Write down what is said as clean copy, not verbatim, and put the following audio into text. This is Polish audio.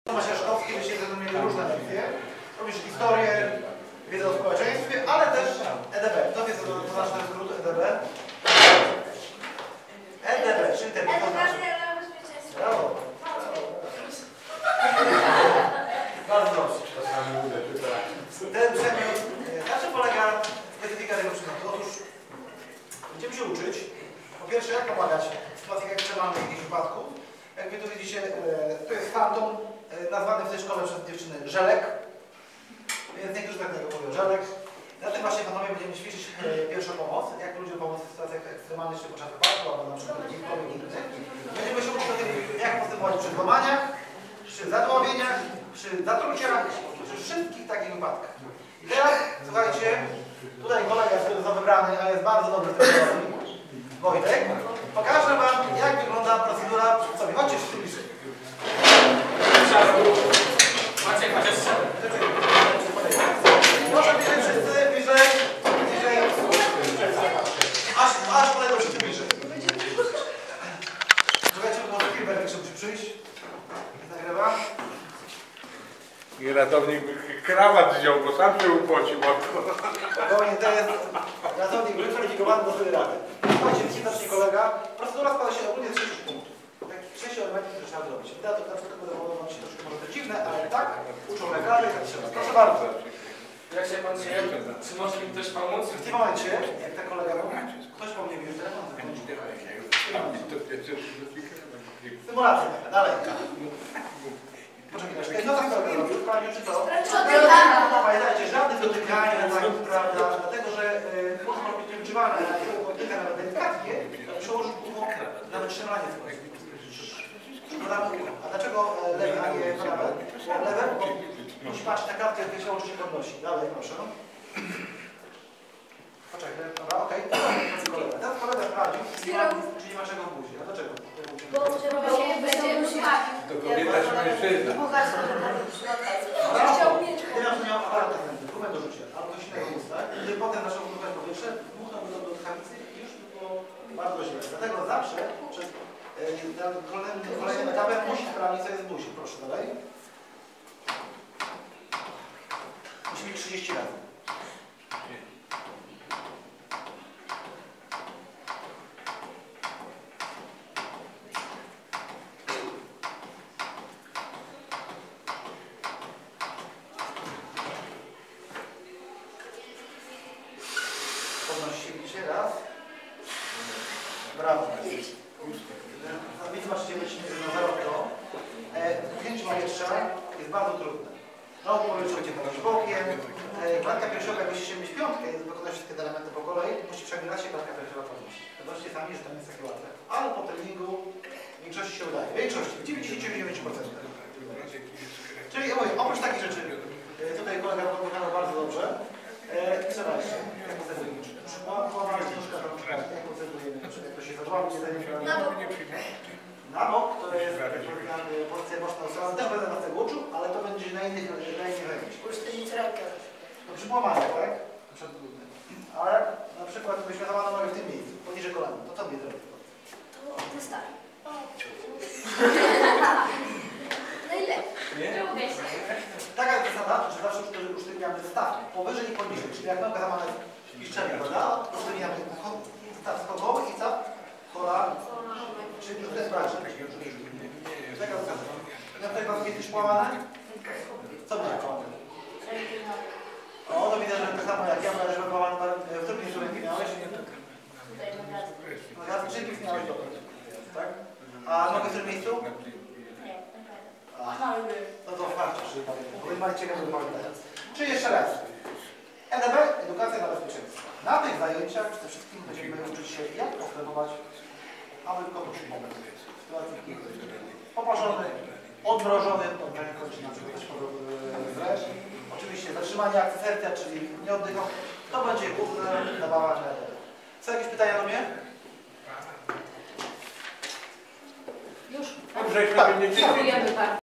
Masiaszkowski, byście mieli różne lekcje. Robisz historię, wiedzę o społeczeństwie, ale też EDB. To jest znaczny skrót EDB. EDB, czyli ten. Edukacja dla bezpieczeństwa. Brawo. Bardzo dobrze. Ten przedmiot, na czym polega specyfika tego przedmiotu? Otóż będziemy się uczyć, po pierwsze, jak pomagać w sytuacjach ekstremalnych jakichś wypadków. Jak wy tu widzicie, to jest fantom, nazwany w tej szkole przez dziewczyny Żelek. Więc niektórzy tak tego mówią, Żelek. Na tym właśnie fantomie będziemy ćwiczyć pierwszą pomoc, jak ludziom pomóc w sytuacjach ekstremalnych, czy podczas wypadku, albo na przykład jakichkolwiek innych. Będziemy się uczyć o tym, jak postępować przy złamaniach, przy zadławieniach, przy zatruciach, przy wszystkich takich wypadkach. I teraz, słuchajcie, tutaj kolega jest wybrany, a jest bardzo dobry w tym Wojtek. Pokażę wam, jak wygląda procedura przy sobie. Chodźcie wszyscy bliżej. Maciek, chociaż Proszę bliżej wszyscy, bliżej. Aż kolego wszyscy bliżej. Słuchajcie, bo Filber jeszcze musi przyjść. Nagrywa. I ratownik krawat wziął, bo sam się upocił. Spokojnie, to jest ratownik wykwalifikowany do swojej rady. Słuchajcie, widocznie kolega. Procedura składa się ogólnie z 6 punktów. Takich 6 elementów, które trzeba zrobić. Ja to na przykład będę wam się troszkę może to dziwne, ale tak uczą lekarze, tak trzeba. Proszę bardzo. jak się pan czuje, czy może mi też pomóc? W tym momencie, jak ta kolega robi, ktoś po mnie bierze telefon. Stymulacja taka, dalej. Poczekaj, no tak kolega robi, sprawdził czy to. Pamiętajcie, żadne dotykanie, tak, prawda, dlatego że może być nieużywane, a jak dotyka nawet delikatnie, przełożyć nawet strzelanie swoje. A dlaczego lewe, a nie prawe? Lewe, bo musi patrzeć na kartkę, jak się łącznie podnosi. Dalej, proszę. Poczekaj, dobra, okej. Teraz kolega sprawdził, czy nie ma czego w buzi. A dlaczego? Bo będzie uśmawił. To kobieta czy mężczyzna? Ty na miał aparat dokument do rzucia, albo coś innego w ustach, gdy potem zaczął wypływać powietrze, dmuchnął do tchawicy i już by było bardzo źle. Dlatego zawsze przed kolejnym etapem musi sprawdzić, co jest w buzi. Proszę dalej. Musi mieć 30 razy. Podnosi się raz. Brawo. Wy zobaczycie, na zarobko. Wzięcie powietrza jest bardzo trudne. Nogu powietrza będzie podać bokiem. Klatka piersiowa, jak musicie mieć piątkę, wykonać wszystkie te elementy po kolei, musi przebierać się klatka piersiowa podnieść. Zobaczcie sami, że to nie jest takie łatwe. Ale po treningu w większości się udaje. W większości, w 99%. Czyli oprócz takich rzeczy, tutaj kolega pokazał bardzo dobrze. Co dalej? Jak procedujemy? Połamamy nóżka, jak procedujemy? Jak to się zadławi, na bok to jest pozycja boczna osłona. Też będę na tego uczył, ale to będzie na innych zajęciach. Usztywnić rękę. To przy połamaniu, tak? Ale na przykład byśmy złamano nogę w tym miejscu, poniżej kolana. To co mnie zrobi? To wystarczy. Najlepiej. Taka jest zasada, że zawsze usztywniamy stawki powyżej i poniżej. Czyli jak noga złamana jest w piszczeli, prawda? Usztywniamy staw skokowy i staw kola. Czyli to jest prawie. Na przykład kiedyś połamane? Co będzie połamane? O, to widzę, że tak samo jak ja będę połamany w którym miejscu ręki miałeś? No ja z czym miałeś dobrze, tak? A nogę w którym miejscu? No to warto, że powiem macie ciekawe do pamiętania. Czyli jeszcze raz. EDB, edukacja na bezpieczeństwo. Na tych zajęciach przede wszystkim będziemy uczyć się, jak postępować, aby kogoś pomóc. W sytuacji poparzony, odmrożony, oczywiście zatrzymanie akcji serca, czyli nie oddychał. To będzie główna zabawa na EDB. Są jakieś pytania do mnie? Już. Dobrze, Dziękujemy bardzo.